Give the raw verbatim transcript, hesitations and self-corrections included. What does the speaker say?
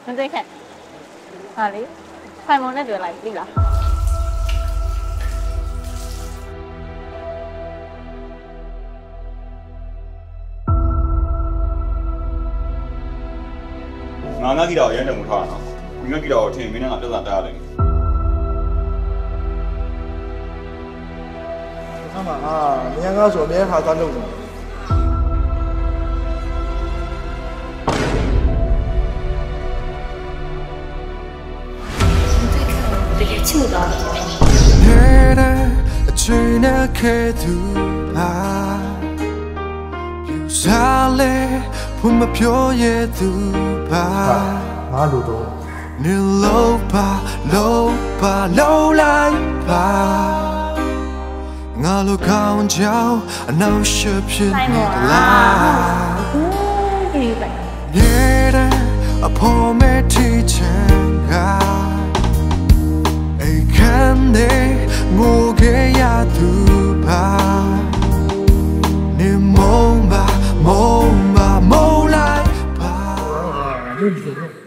မသိခဲ့ဟာလေဖိုင်မုံနဲ့တွေ့လိုက်ပြီလားငါငါကြီးတော့ရဲတယ်မထားတော့ဒီငါကြီးတော့ထင်မင်းနဲ့ငါပြဿနာတားရတယ်他们啊，你看我说没啥感动的。 这个青岛的。 你的追那开头啊，有啥嘞？不嘛飘也都吧。 马路多。 你搂吧，搂吧，搂来吧。我路高脚，那是偏的啦。你的破没提前啊，爱看你我给呀都吧，你梦吧梦吧梦来吧。